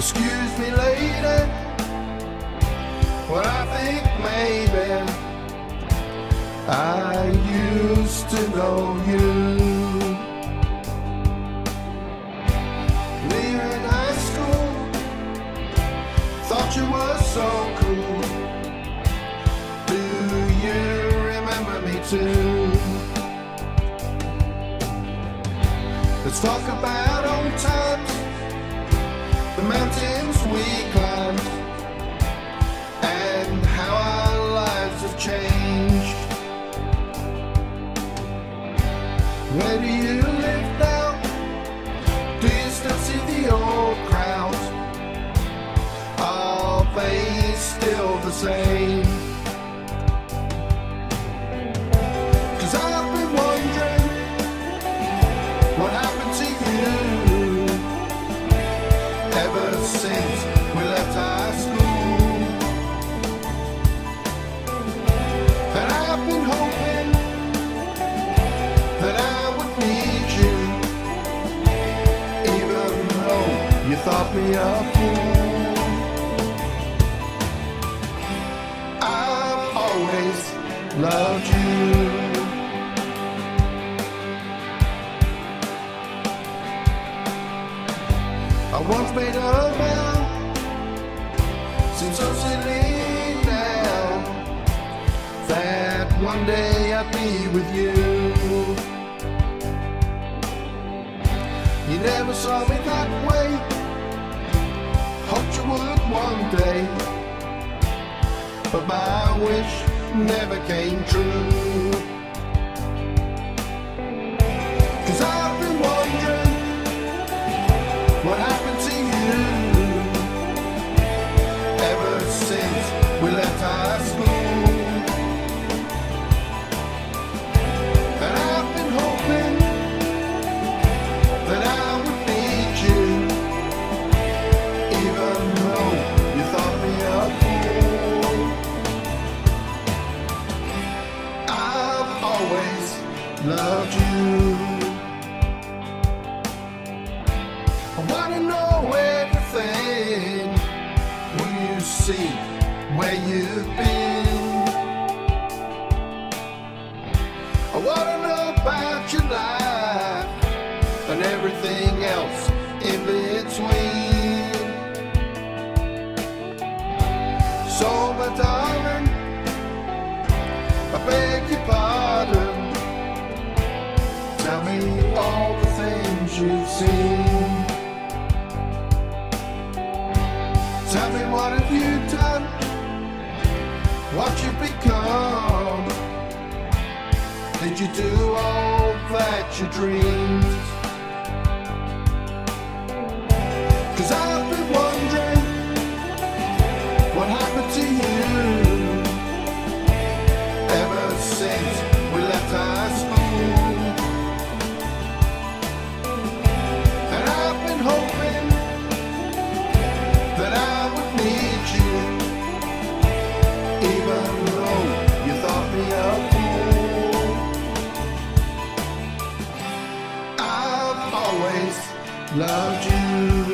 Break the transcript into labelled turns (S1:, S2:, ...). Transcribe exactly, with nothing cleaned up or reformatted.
S1: excuse me, lady, well, I think maybe I used to know you. Leaving high school, thought you were so cool. Do you remember me too? Let's talk about old times, the mountains we climbed, and how our lives have changed. Where do you live now? Do you still see the old crowds? Are they still the same? 'Cause I've been wondering what happened to you ever since we left high school. And I've been hoping that I would meet you, even though you thought me a fool. I've always loved you. I once made a vow, seems so silly now, that one day I'd be with you. You never saw me that way, hoped you would one day, but my wish never came true. 'Cause I've been wondering what happened to you ever since we left high school. And I've been hoping that I would meet you, even though you thought me a fool. I've always loved you. I wanna know everything. Will you see where you've been? I wanna know about your life and everything else in between. So, my darling, I beg your pardon. Tell me all the things you've seen. Tell me, what have you done? What you've become? Did you do all that you dreamed? 'Cause I've been wondering what happened to you ever since we left high school. And I've been hoping that I would meet you, even though you thought me a fool. I've always loved you.